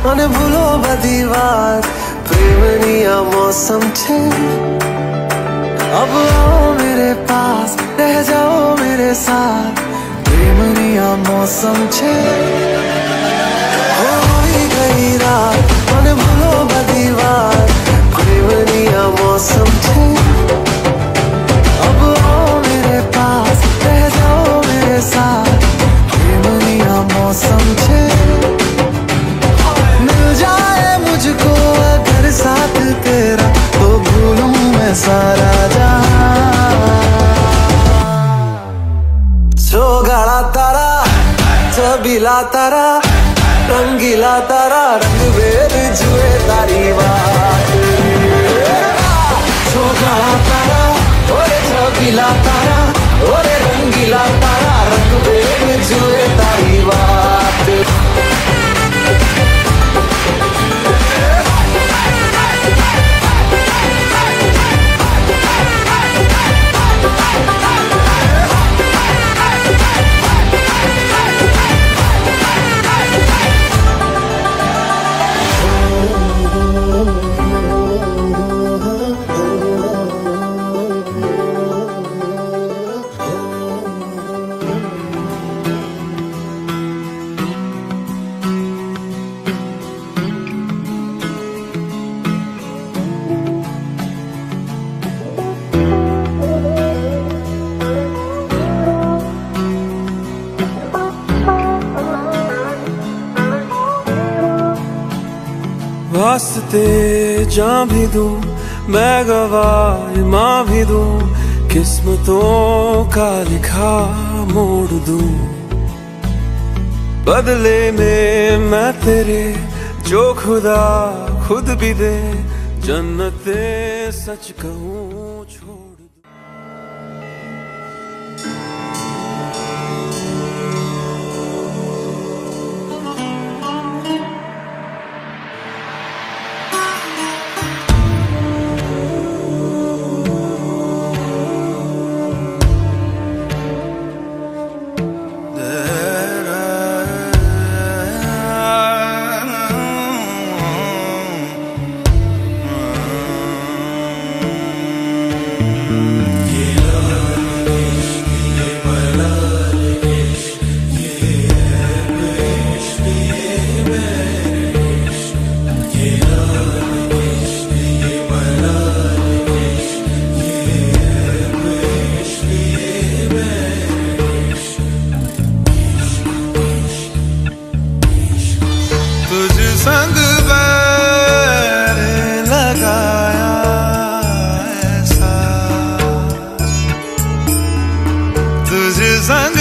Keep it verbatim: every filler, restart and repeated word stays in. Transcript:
મને ભૂલો બધી વાત પ્રેમની આ મૌસમ છે अब आओ मेरे पास रह जाओ मेरे साथ प्रेमनी आ मौसम छे हो गई रात મને ભૂલો બધી વાત प्रेमनी आ मौसम छे अब आओ मेरे पास रह जाओ मेरे साथ प्रेमनी आ मौसम छे मिल जाए मुझको अगर साथ तेरा तो भूलूं मैं सारा गाड़ा तारा छबीला तारा रंगीला तारा रंग बेर जुए तारी बात गाड़ा तारा ओरे छबीला तारा ओरे रंगीला तारा रंग बेर जुए तारी बात वास्ते जां भी दूं मैं गवाह मां भी दूं किस्मतों का लिखा मोड़ दूं बदले में मैं तेरे जो खुदा खुद भी दे जन्नते सच कहूँ छोड़ संग बैर लगाया ऐसा तुझ संग